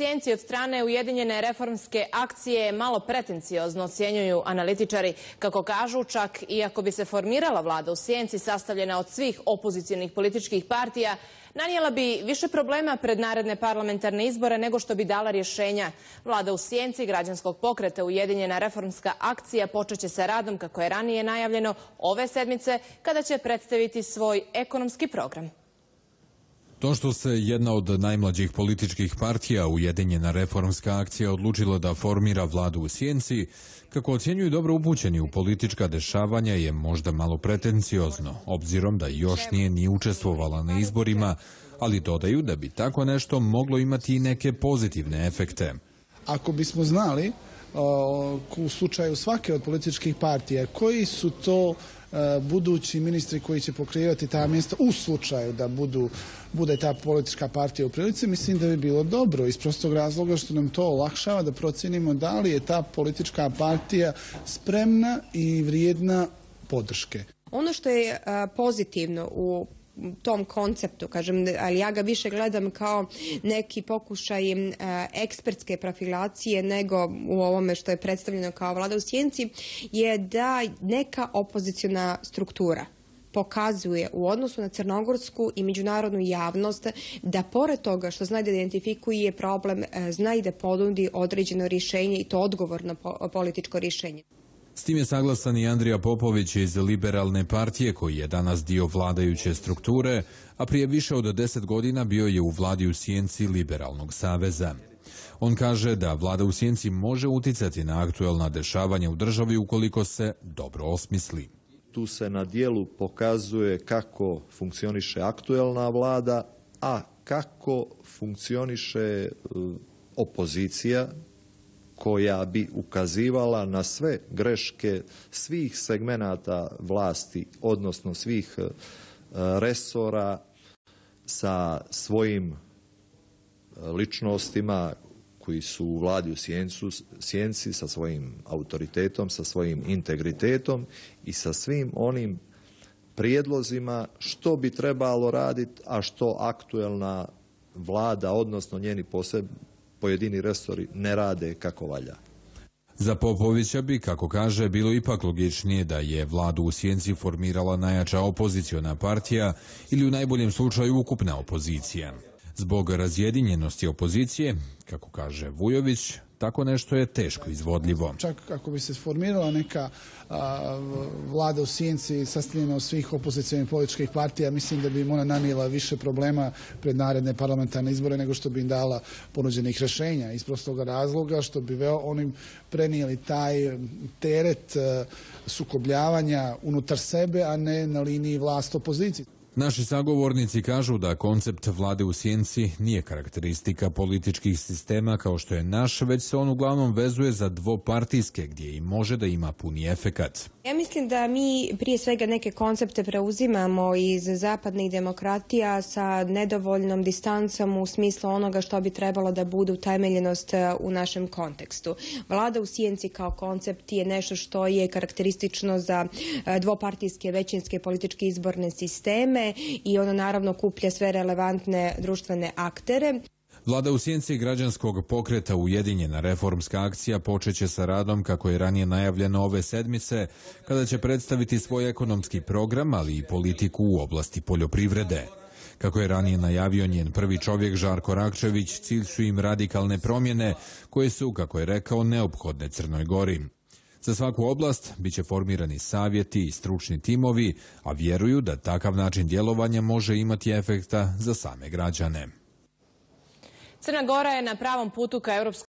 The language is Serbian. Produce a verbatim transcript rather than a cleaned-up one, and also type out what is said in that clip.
sjenci od strane Ujedinjene reformske akcije je malo pretenciozno, ocjenjuju analitičari. Kako kažu, čak i ako bi se formirala vlada u sjenci sastavljena od svih opozicionih političkih partija, nanijela bi više problema pred naredne parlamentarne izbore nego što bi dala rješenja. Vlada u sjenci građanskog pokreta Ujedinjena reformska akcija počeće sa radom, kako je ranije najavljeno, ove sedmice, kada će predstaviti svoj ekonomski program. To što se jedna od najmlađih političkih partija, Ujedinjena reformska akcija, odlučila da formira vladu u sjenci, kako ocjenjuju dobro upućeni u politička dešavanja, je možda malo pretenciozno, obzirom da još nije ni učestvovala na izborima, ali dodaju da bi tako nešto moglo imati i neke pozitivne efekte. Ako bismo znali u slučaju svake od političkih partija koji su to budući ministri koji će pokrivati ta mjesta u slučaju da budu, bude ta politička partija u prilici, mislim da bi bilo dobro iz prostog razloga što nam to olakšava da procijenimo da li je ta politička partija spremna i vrijedna podrške. Ono što je pozitivno u tom konceptu, kažem, ali ja ga više gledam kao neki pokušaj ekspertske profilacije nego u ovome što je predstavljeno kao vlada u sjenci, je da neka opoziciona struktura pokazuje u odnosu na crnogorsku i međunarodnu javnost da pored toga što zna da identifikuje problem, zna i da ponudi određeno rješenje i to odgovorno političko rješenje. S tim je saglasan i Andrija Popović iz Liberalne partije, koji je danas dio vladajuće strukture, a prije više od deset godina bio je u vladi u sjenci Liberalnog saveza. On kaže da vlada u sjenci može uticati na aktuelna dešavanja u državi ukoliko se dobro osmisli. Tu se na dijelu pokazuje kako funkcioniše aktuelna vlada, a kako funkcioniše opozicija, koja bi ukazivala na sve greške svih segmenata vlasti, odnosno svih resora sa svojim ličnostima koji su u vladi u sjenci, sa svojim autoritetom, sa svojim integritetom i sa svim onim prijedlozima što bi trebalo raditi, a što aktuelna vlada, odnosno njeni posebni pojedini resori ne rade kako valja. Za Popovića bi, kako kaže, bilo ipak logičnije da je vladu u sjenci formirala najjača opoziciona partija ili u najboljem slučaju ukupna opozicija. Zbog razjedinjenosti opozicije, kako kaže Vujović, tako nešto je teško izvodljivo. Čak ako bi se formirala neka a, vlada u sjenci sastavljena od svih opozicijalnih političkih partija, mislim da bi im ona nanijela više problema pred naredne parlamentarne izbore nego što bi im dala ponuđenih rješenja. Iz prostoga razloga što bi veo onim prenijeli taj teret a, sukobljavanja unutar sebe, a ne na liniji vlast opozicije. Naši sagovornici kažu da koncept vlade u sjenci nije karakteristika političkih sistema kao što je naš, već se on uglavnom vezuje za dvopartijske, gdje i može da ima puni efekat. Ja mislim da mi prije svega neke koncepte preuzimamo iz zapadnih demokratija sa nedovoljnom distancom u smislu onoga što bi trebalo da bude utemeljenost u našem kontekstu. Vlada u sjenci kao koncept je nešto što je karakteristično za dvopartijske većinske političke izborne sisteme i ono naravno kuplja sve relevantne društvene aktere. Vlada u sjenci građanskog pokreta Ujedinjena reformska akcija počeće sa radom, kako je ranije najavljeno, ove sedmice, kada će predstaviti svoj ekonomski program, ali i politiku u oblasti poljoprivrede. Kako je ranije najavio njen prvi čovjek Žarko Rakčević, cilj su im radikalne promjene koje su, kako je rekao, neophodne Crnoj Gori. Za svaku oblast bit će formirani savjeti i stručni timovi, a vjeruju da takav način djelovanja može imati efekta za same građane. Crna Gora je na pravom putu ka Europskoj